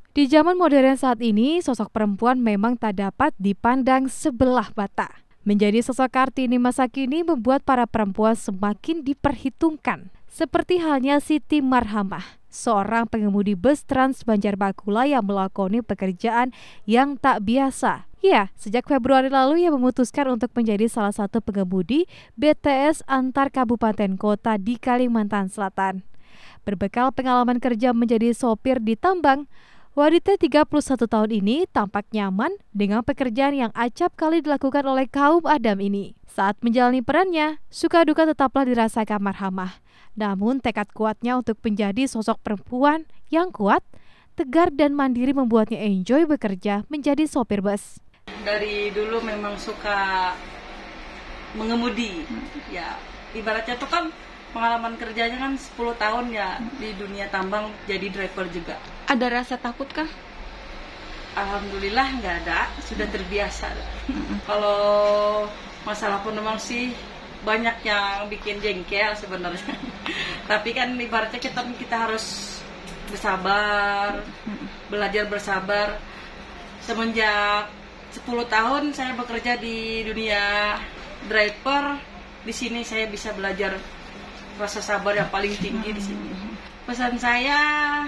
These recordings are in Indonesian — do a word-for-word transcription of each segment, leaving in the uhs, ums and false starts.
Di zaman modern saat ini, sosok perempuan memang tak dapat dipandang sebelah mata. Menjadi sosok Kartini masa kini membuat para perempuan semakin diperhitungkan. Seperti halnya Siti Marhamah, seorang pengemudi bus Trans Banjarbakula yang melakoni pekerjaan yang tak biasa. Ya, sejak Februari lalu ia memutuskan untuk menjadi salah satu pengemudi B T S antar kabupaten kota di Kalimantan Selatan. Berbekal pengalaman kerja menjadi sopir di tambang, wanita tiga puluh satu tahun ini tampak nyaman dengan pekerjaan yang acap kali dilakukan oleh kaum Adam ini. Saat menjalani perannya, suka duka tetaplah dirasakan Marhamah. Namun tekad kuatnya untuk menjadi sosok perempuan yang kuat, tegar dan mandiri membuatnya enjoy bekerja menjadi sopir bus. Dari dulu memang suka mengemudi, ya ibaratnya tuh kan pengalaman kerjanya kan sepuluh tahun ya di dunia tambang jadi driver juga. Ada rasa takut kah? Alhamdulillah nggak ada, sudah terbiasa. Kalau masalah penumpang sih banyak yang bikin jengkel sebenarnya. Tapi kan ibaratnya kita kita harus bersabar, belajar bersabar. Semenjak sepuluh tahun saya bekerja di dunia driver, di sini saya bisa belajar rasa sabar yang paling tinggi di sini. Pesan saya,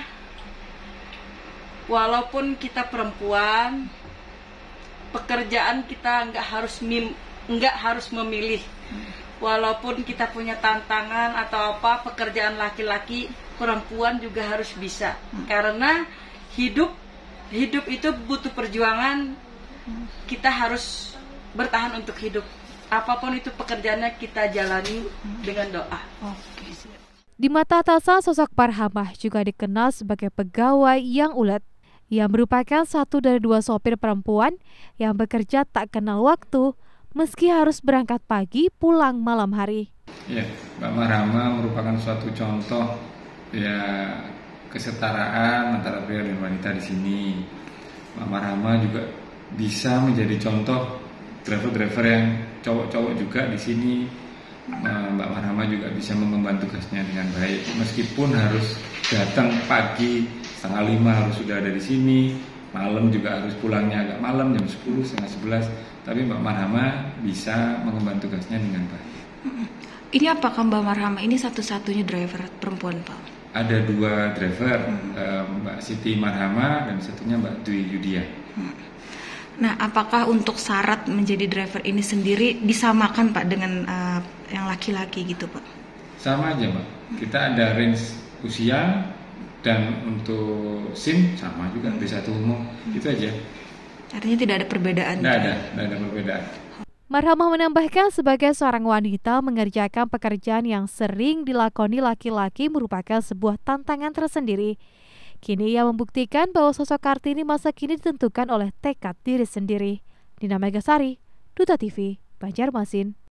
walaupun kita perempuan, pekerjaan kita nggak harus mim, nggak harus memilih. Walaupun kita punya tantangan atau apa, pekerjaan laki-laki, perempuan juga harus bisa. Karena hidup hidup itu butuh perjuangan. Kita harus bertahan untuk hidup. Apapun itu pekerjaannya kita jalani dengan doa. Oke. Di mata atasan, sosok Marhamah juga dikenal sebagai pegawai yang ulet. Ia merupakan satu dari dua sopir perempuan yang bekerja tak kenal waktu, meski harus berangkat pagi pulang malam hari. Ya, Mbak Marhamah merupakan suatu contoh ya kesetaraan antara pria dan wanita di sini. Mbak Marhamah juga bisa menjadi contoh driver-driver yang cowok-cowok juga di sini. Mbak Marhamah juga bisa mengemban tugasnya dengan baik, meskipun harus datang pagi setengah lima harus sudah ada di sini, malam juga harus pulangnya agak malam jam sepuluh setengah sebelas. Tapi Mbak Marhamah bisa mengemban tugasnya dengan baik. Ini apakah Mbak Marhamah ini satu-satunya driver perempuan, Pak? Ada dua driver, hmm. Mbak Siti Marhamah dan satunya Mbak Dwi Yudia. Hmm. Nah, apakah untuk syarat menjadi driver ini sendiri disamakan Pak dengan uh, yang laki-laki gitu Pak? Sama aja Mbak, kita ada range usia dan untuk SIM sama juga, B satu umum, hmm. itu aja. Artinya tidak ada perbedaan? Tidak ada, tidak ada perbedaan. Marhamah menambahkan sebagai seorang wanita mengerjakan pekerjaan yang sering dilakoni laki-laki merupakan sebuah tantangan tersendiri. Kini ia membuktikan bahwa sosok Kartini masa kini ditentukan oleh tekad diri sendiri. Nina Megasari, Duta T V, Banjarmasin.